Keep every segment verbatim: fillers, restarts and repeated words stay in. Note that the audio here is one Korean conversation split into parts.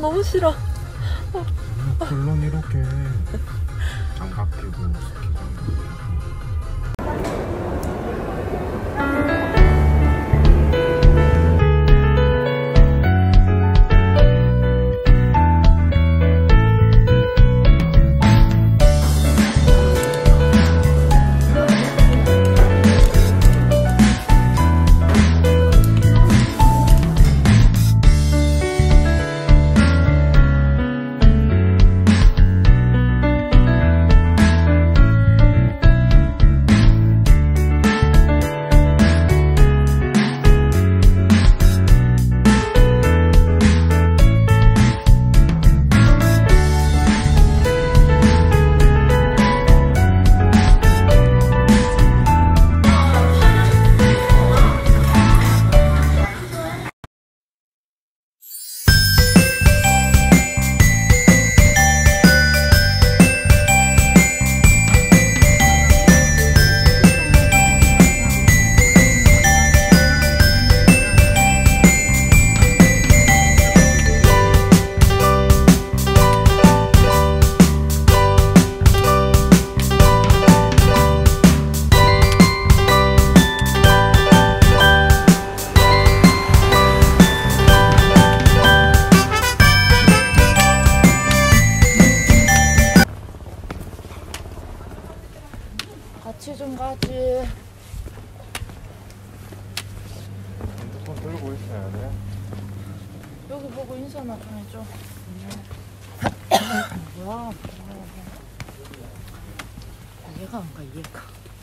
너무 싫어. 물론 이렇게 장갑 끼고 스키장 같이 좀 가지. 핸드폰 들고 있어야 돼. 여기 보고 인사나 좀 해줘. 뭐야? 이해가 안 가, 이해가.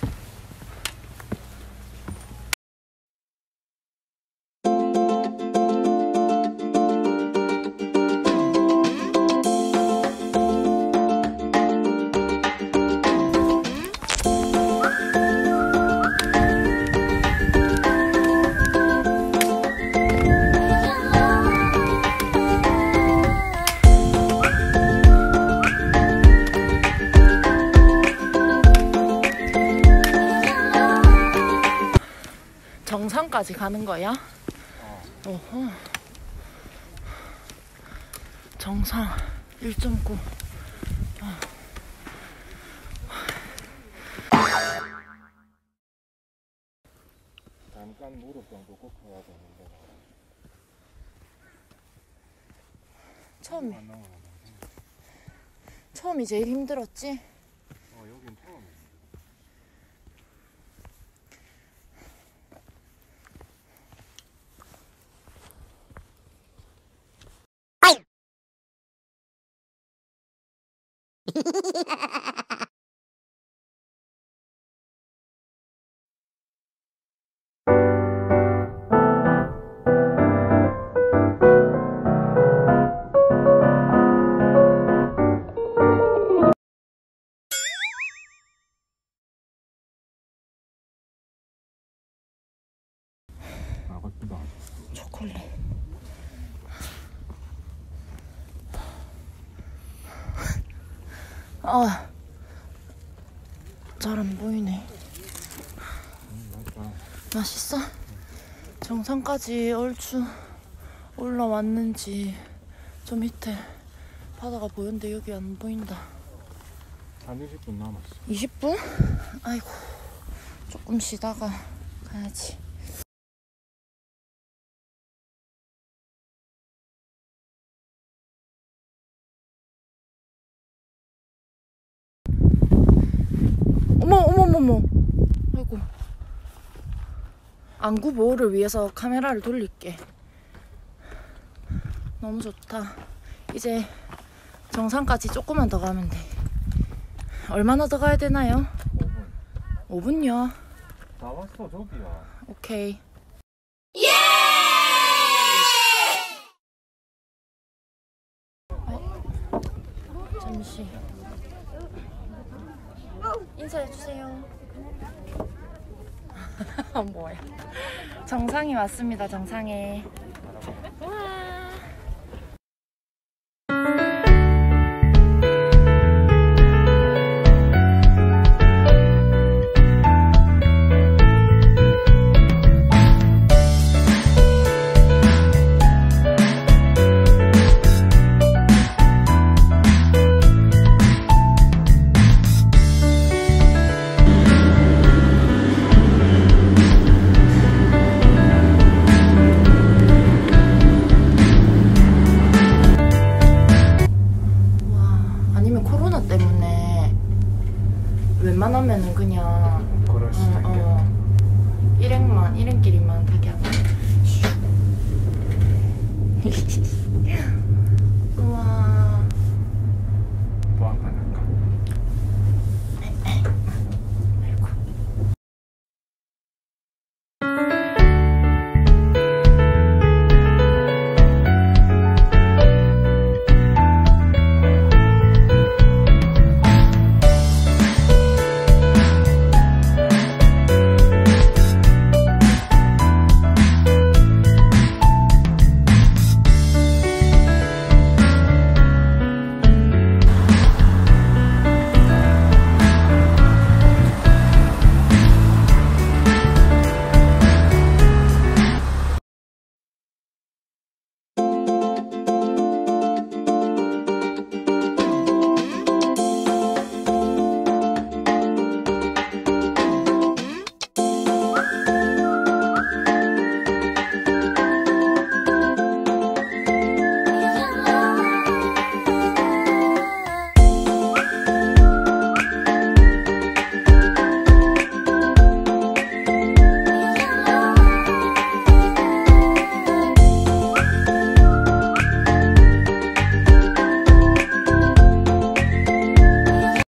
정상까지 가는 거야? 어. 어허. 정상 일 점 구. 어. 잠깐 무릎 정도 꿇어야 되는데. 처음이 처음이 제일 힘들었지? 어, 여긴 처음이야. 초콜릿. 아, 잘 안 보이네. 음, 맛있어? 정상까지 얼추 올라왔는지 저 밑에 바다가 보였는데 여기 안 보인다. 한 이십 분 남았어. 이십 분? 아이고, 조금 쉬다가 가야지. 어머 어머 어머. 아이고. 안구 보호를 위해서 카메라를 돌릴게. 너무 좋다. 이제 정상까지 조금만 더 가면 돼. 얼마나 더 가야 되나요? 오 분. 오 분요. 다 왔어, 저기야. 오케이. 예! 잠시 인사해주세요. 뭐야. 정상이 왔습니다. 정상에.